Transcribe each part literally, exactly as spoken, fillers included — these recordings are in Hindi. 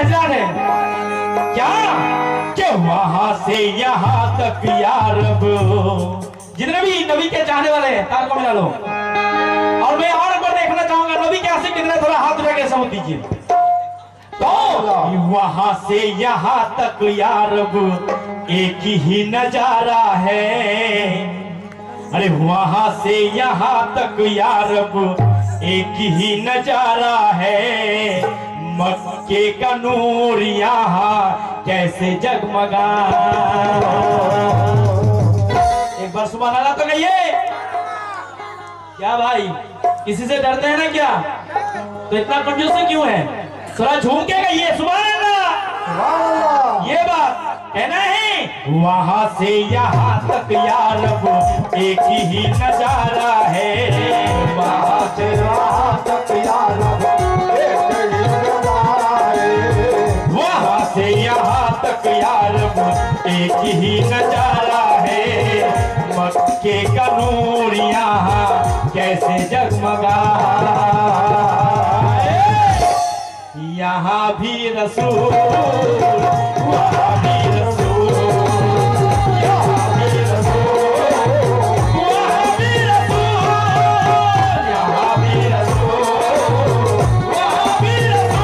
हजरात है क्या कि वहां से यहाँ तक यार जितने भी नबी के चाहने वाले हैं तार को मिला लो। और मैं और एक बार देखना चाहूंगा नबी के आशिक कितने, थोड़ा हाथ उठा के सबूत दीजिए। तो वहां से यहाँ तक यार एक ही नजारा है। अरे वहां से यहाँ तक यार एक ही नजारा है। मक्के का नूर यहाँ कैसे जगमगा। एक बार सुभान अल्लाह तो कहिए। क्या भाई किसी से डरते हैं ना क्या? तो इतना कंजूसी क्यों है? थोड़ा झूम के कहिए सुभान अल्लाह। ये बात कहना है वहां से यहाँ तक यार एक ही नजारा है। वहां से यहाँ तक यार वहां से यहाँ तक यार एक ही नजारा है। मक्के का नूर यहाँ कैसे जगमगा। यहाँ भी रसूल वहाँ भी रसूल, यहाँ भी रसूल वहाँ भी रसूल, यहाँ भी रसूल वहाँ भी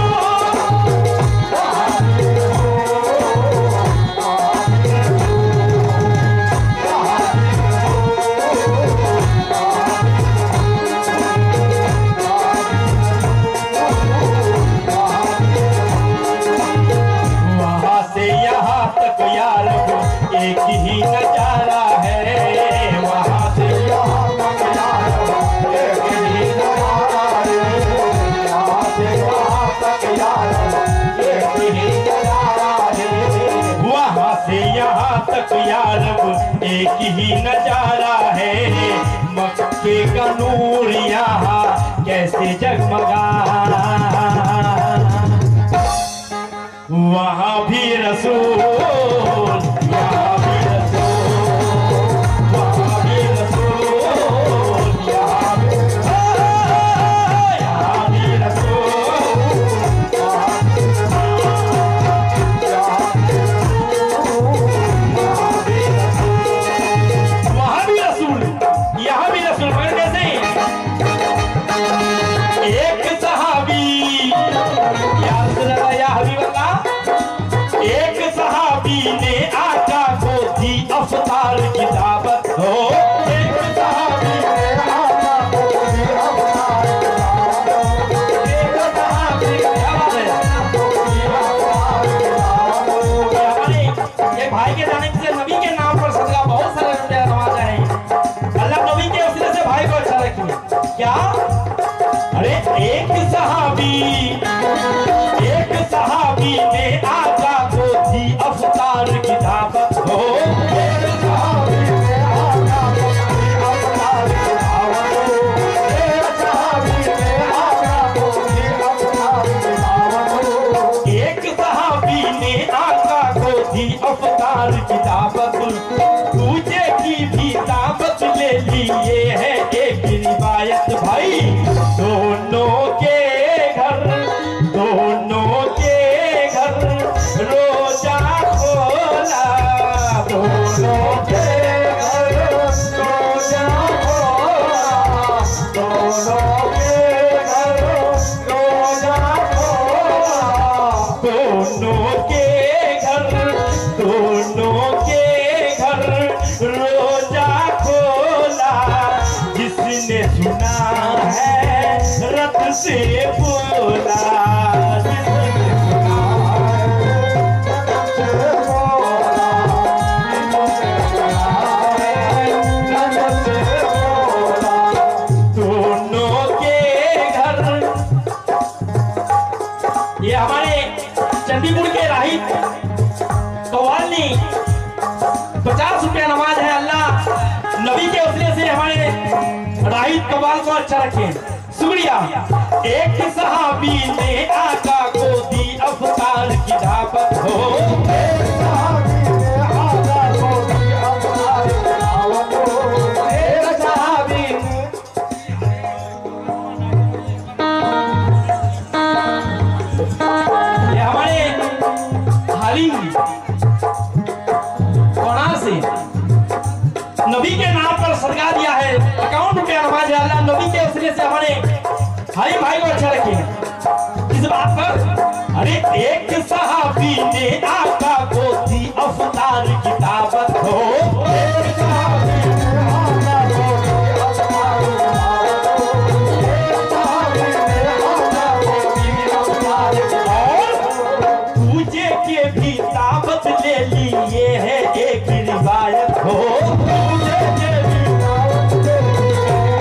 एक ही नजारा है। वहां से यहाँ तक यार एक ही नजारा है। यहाँ से यहाँ तक यार एक ही नजारा है। वहां से यहाँ तक यार एक ही नजारा है। मक्के का नूर यहाँ कैसे जगमगा। वहां भी रसूल क्या? अरे एक सहाबी एक सहाबी ने आका को दी अफ्तार की दावत हो। एक सहाबी ने आका को दी अफ्तार की दावत हो। एक सहाबी ने आका को दी अफ्तार की दावत हो। एक सहाबी ने आका को दी अफ्तार की दावत। दूजे की भी दावत ले लिए है एक रिवायत भाई। दोनों के घर दोनों के घर रोजा खोला। दोनों के घर रोजा खोला। दोनों के घर रोजा खोला। दोनों के घर दोनों के घर रोजा खोला। जिसने सुना है रत से बोला। जिसने सुना है रत से बोला। रत से बोला। दोनों के घर। ये हमारे चंडीपुर के राही कव्वाली पचास रुपया नमाज है। अल्लाह नबी के वसीले से हमारे राहित कबाल को अच्छा रखे। शुक्रिया। एक सहाबी ने आका को दी अफ्तार की दावत हो। एक सहाबी ने आका को दी अफ्तार की दावत हो। एक सहाबी ये हमारे इसलिए से हमारे भाई भाई को अच्छा रखे इस बात पर। अरे एक सहाबी ने आका को दी अवतार की दावत हो, एक सहाबी ने आका को दी अवतार की दावत हो, एक सहाबी ने आका को दी अवतार की दावत हो, पूजे के भी दावत ले ली, ये है एक रिवायत हो, पूजे के भी दावत ले ली,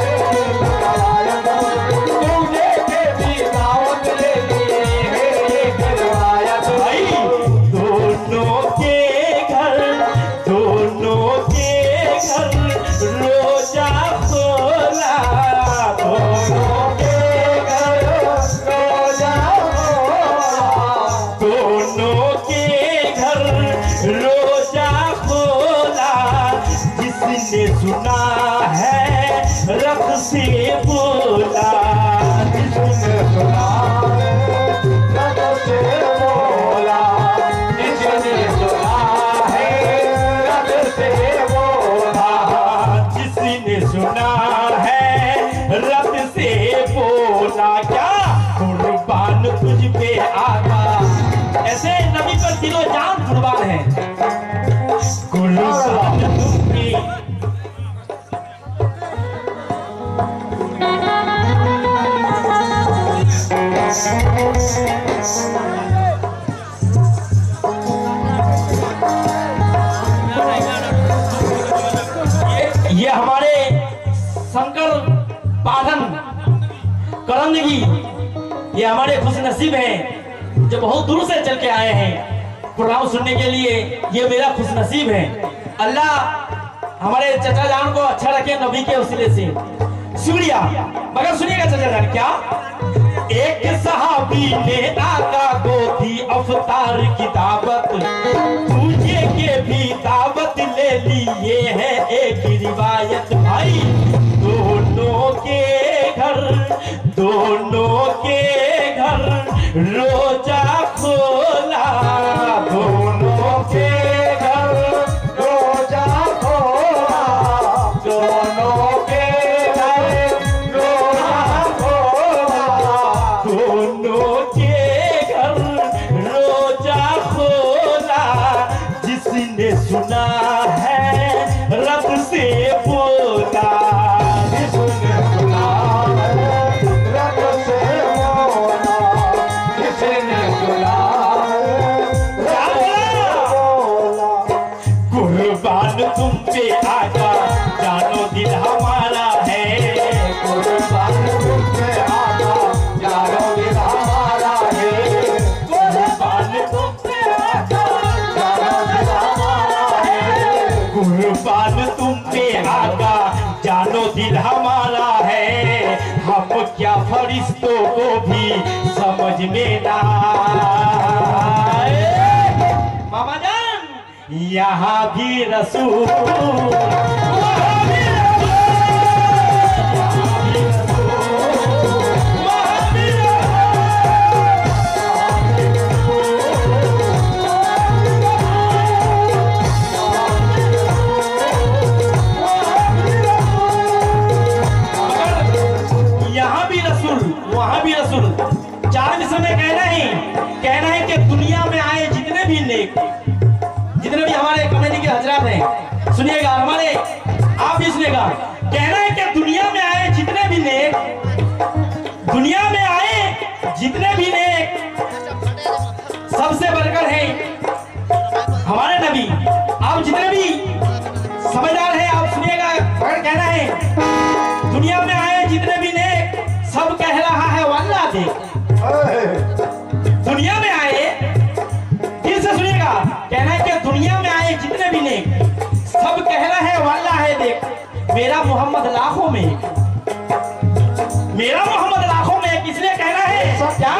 पूजे के भी दावत ले ली, ये है एक रिवायत। भाई दोनों के घर, दोनों के घर रोजा खोला, दोनों के घर रोजा खोला, दोनों के घर रोजा खोला, जिसने सुना है रब से बोला, जिसने सुना है रब से बोला, जिसने सुना है रब से बोला, जिसने सुना है रब से बोला, क्या कुर्बान तुझ पे आका, ऐसे नबी पर दिलो जान कुर्बान है, कुर्बान तुम पे। ये, ये हमारे शंकर पाठन करंदगी, ये हमारे खुशनसीब हैं जो बहुत दूर से चल के आए हैं प्रोग्राम सुनने के लिए, ये मेरा खुशनसीब है। अल्लाह हमारे चचा जान को अच्छा रखे नबी के वसीले से, शुक्रिया। मगर सुनिएगा चचा जान, क्या एक सहाबी ने आका को दी अवतार की दावत, पूजे के भी दावत ले ली, ये है एक रिवायत। भाई दोनों के घर, दोनों के घर रोजा खोला, दोनों के घर रोजा खोला, दोनों के घर रोजा खोला, दोनों के घर रोजा खोला, जिसने सुना है रब से बोला, जिसने सुना है रब से बोला, जिसने सुना है बोला, कुर्बान तुम पे आका, जानो दिल हमारा है, कुर्बान तुम पे आका, जानो दिल हमारा है, कुर्बान तुम पे आका, जानो दिल हमारा है, कुर्बान तुम पे आका, जानो दिल हमारा है, हम क्या फरिश्तों को भी समझ में ना आए। मामा जान यहाँ भी रसूल, वहाँ भी रसूल, यहाँ भी रसूल, वहाँ भी रसूल, यहाँ भी रसूल, वहाँ भी रसूल। चार विषय में कहना है, कहना है कि दुनिया में आए जितने भी नेक, जितने भी हमारे कमेटी के हजरात हैं, सुनिएगा, हमारे आप भी सुनिएगा, कहना है कि दुनिया में आए जितने भी नेक, दुनिया में आए जितने भी नेक, सबसे बढ़कर है हमारे नबी। आप जितने भी समझदार हैं आप सुनिएगा, अगर कहना है दुनिया में आए जितने भी नेक, सब कह रहा है वल्लाह देख, दुनिया में आए, फिर से सुनिएगा, कहना है कि दुनिया में आए जितने भी नेक, सब कह रहे हैं वल्लाह है देख, मेरा मोहम्मद लाखों में, मेरा मोहम्मद लाखों में, किसने कहना है क्या?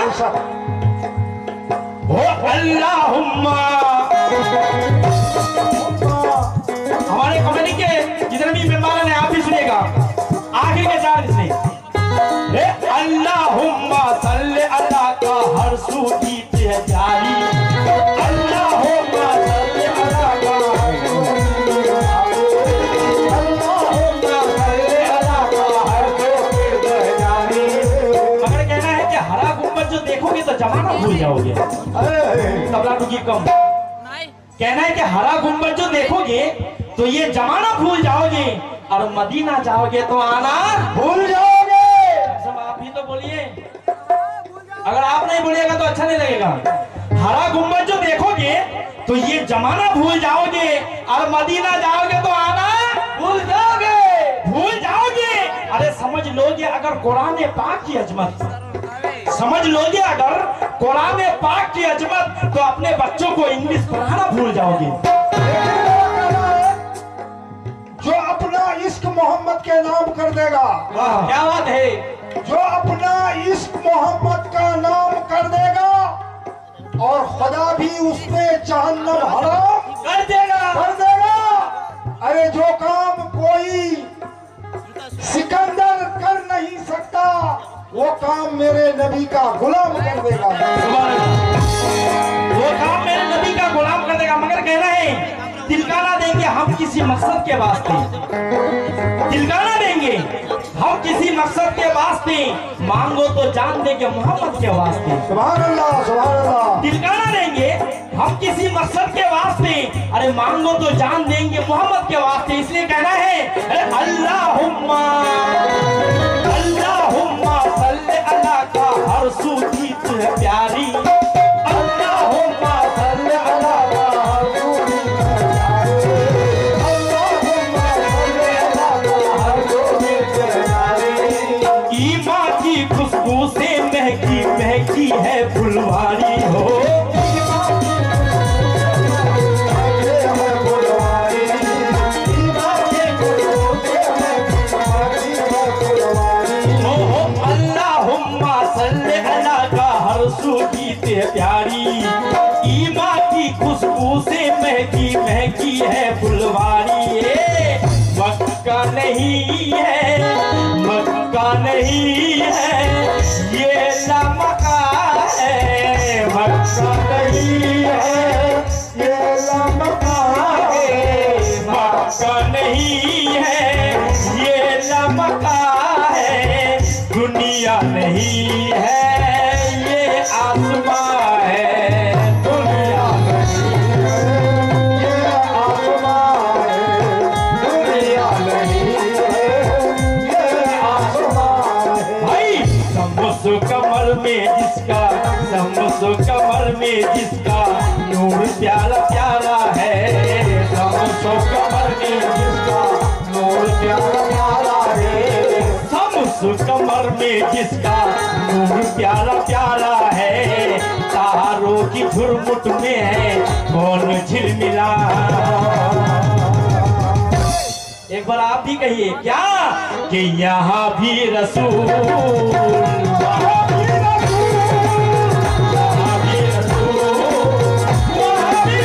ओ अल्लाहुम्मा, हमारे कमेटी के जितने भी मेंबर हैं आप भी सुनिएगा, आखिर के चार इसमें अल्लाहुम्मा सल्ले अला का हर सूदी पे जारी, अल्लाहुम्मा सल्ले अला का हर सूदी पे जारी, अल्लाहुम्मा सल्ले अला का हर सूदी पे जारी। देखोगे तो जमाना भूल जाओगे। तबला टुकी कम कहना है कि हरा गुंबद जो देखोगे तो ये जमाना भूल जाओगे और मदीना जाओगे तो आना भूल जाओगे। सब आप ही तो बोलिए, अगर आप नहीं बोलिएगा तो अच्छा नहीं लगेगा। हरा गुंबद जो देखोगे तो ये जमाना भूल जाओगे और मदीना जाओगे तो आना भूल जाओगे। भूल जाओगे। अरे समझ लोगे अगर कुरान पाक की अजमत, समझ लोगे अगर कुरान पाक की अजमत, तो अपने बच्चों को इंग्लिश पढ़ाना भूल जाओगे। जो अपना इश्क मोहम्मद के नाम कर देगा, क्या बात है, जो अपना इश्क मोहम्मद का नाम कर देगा और खुदा भी उसमें जहन्नम हराम कर देगा कर देगा। अरे जो काम कोई सिकंदर कर नहीं सकता वो काम मेरे नबी का गुलाम कर देगा। वो काम मेरे नबी का गुलाम कर देगा। मगर कहना है तिलकाना देंगे हम किसी मकसद के वास्ते, तिलकाना देंगे हम किसी मकसद के वास्ते, मांगो तो जान देंगे मोहम्मद के वास्ते। सुभान अल्लाह सुभान अल्लाह। तिलकाना देंगे हम किसी मकसद के वास्ते, अरे मांगो तो जान देंगे मोहम्मद के वास्ते। इसलिए कहना है अल्लाहुम्मा अल्लाहुम्मा सल्ले अला का हर सू गीत है प्यारी, अल्लाहुम्मा सल्ले अला का हर सू गीत है प्यारी, अल्लाहुम्मा सल्ले अला का हर सू गीत है प्यारी। ईमान की खुशबू से महकी महकी है फुलवारी हो, प्यारी ईमा की खुशबू से महकी महकी है फुलवारी। मक्का नहीं है मक्का नहीं है ये लमका है, मक्का नहीं है ये लमका है, मक्का नहीं है ये लमका है, दुनिया नहीं है आसमां है, दुनिया नहीं है ये आसमां है, दुनिया नहीं है ये आसमां है। भाई समसो कमर में जिसका, समसो कमर में जिसका नूर प्यारा प्यारा है, समसो कमर में जिसका नूर प्यारा प्यारा है, समसो कमर में जिसका नूर प्यारा प्यारा है, तारों की झुरमुट में है कौन झिलमिला। एक बार आप भी कहिए क्या कि यहाँ भी रसूल, यहाँ भी रसूल, यहाँ भी रसूल, यहाँ भी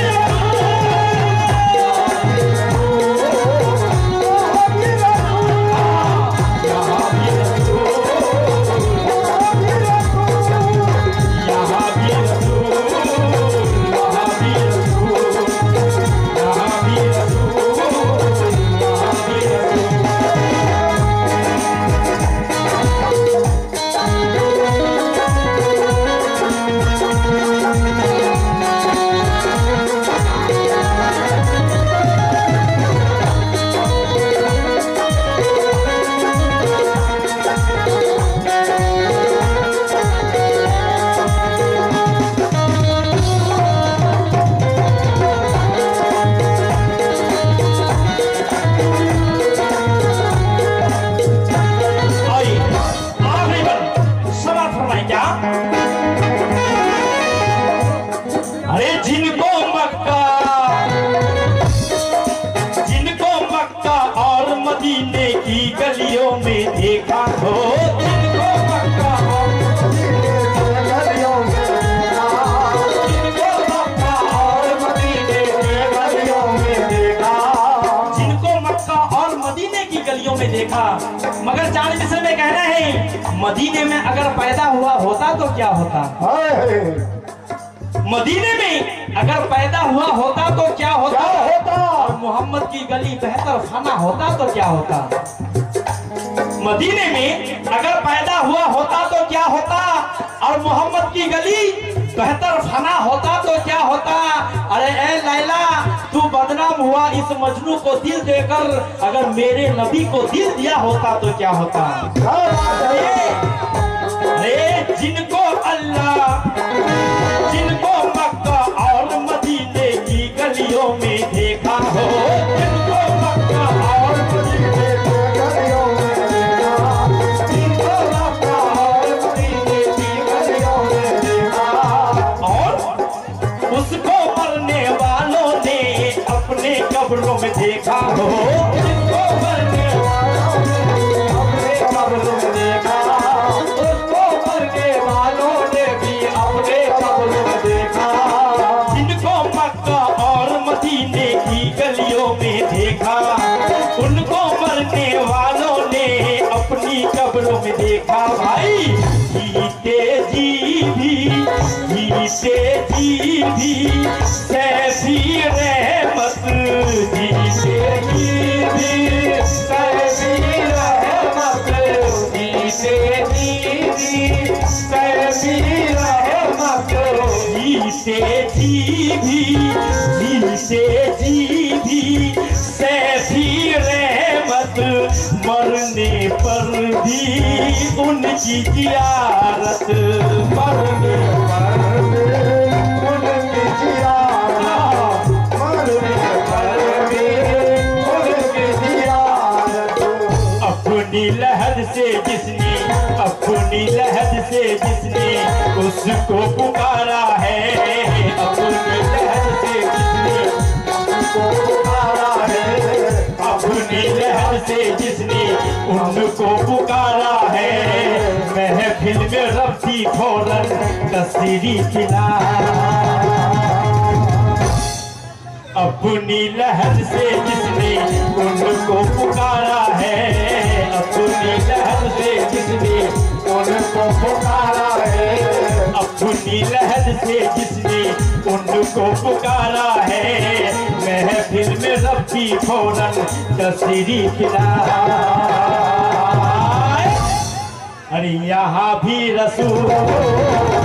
मदीने की गलियों में देखा हो, जिनको मक्का और मदीने की गलियों में देखा, जिनको मक्का और मदीने की गलियों में देखा, जिनको मक्का और मदीने की गलियों में देखा। मगर चार मिसर में कहना है मदीने में अगर पैदा हुआ होता तो क्या होता, मदीने में अगर पैदा हुआ होता तो क्या होता, क्या होता? और मोहम्मद की गली बेहतर खाना होता तो क्या होता, मदीने में अगर पैदा हुआ होता तो क्या होता, और मोहम्मद की गली बेहतर फना होता तो क्या होता। अरे ए लैला, तू बदनाम हुआ इस मजनू को दिल देकर, अगर मेरे नबी को दिल दिया होता तो क्या होता। अरे जिनको अल्लाह, जिनको मक्का और मदीने की गलियों में देखा हो, जिनको मक्का और मदीने की गलियों में देखा, जिनको मक्का और मदीने की गलियों में देखा, और उसको मरने वालों ने अपने कब्रों में देखा हो, जिनको मरने वालों ने अपने कब्रों में देखा, उसको मरने वालों ने भी अपने कब्रों में देखा, जिनको मक्का और मदीने की गलियों में देखा, उनको मरने वालों ने अपनी कब्रों में देखा। भाई जीते जी भी, जीते जी भी कैसी रहमत, जीते जी भी कैसी रहमत, जीते जी भी कैसी रहमत, जीते जी भी, जीते जी भी कैसी रहमत, मरने पर भी उनकी जियारत, मरने पर भी उनकी जियारत, मरने पर भी उनकी जियारत। अपनी लहर से जिसने, अपनी लहर से जिसने उसको पुकारा है, अपनी लहर से जिसने उसको पुकारा है, अपनी लहर से जिसने उनको पुकारा है, महफिल में रब्ती फौरन तस्वीरी खिला। अपनी लहर से जिसने उनको पुकारा है, अपनी लहर से जिसने उनको पुकारा है, अपनी लहर से जिसने उनको पुकारा है, महफिल में रब्ती फौरन तस्वीरी खिला। अरे यहाँ भी रसूल